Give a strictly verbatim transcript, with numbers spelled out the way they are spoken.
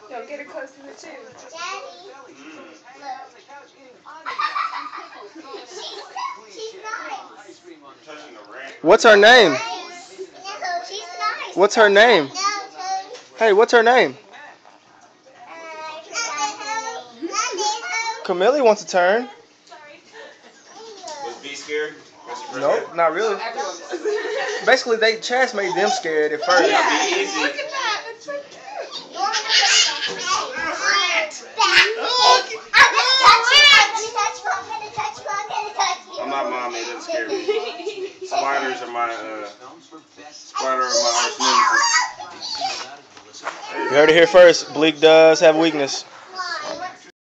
Yo, get it close to the chin. Daddy, look. She's, she's nice. What's her name? No, she's nice. What's her name? No, Tony. Hey, what's her name? Uh, Camille wants to turn. Was B scared? Nope, not really. Basically, they Chaz made them scared at first. Yeah, Be easy. look at that. It's so cute. I'm not mommy, it doesn't scare me. Spiders are my, uh, spider are my arch nemesis. You heard it here first. Bliq does have a weakness.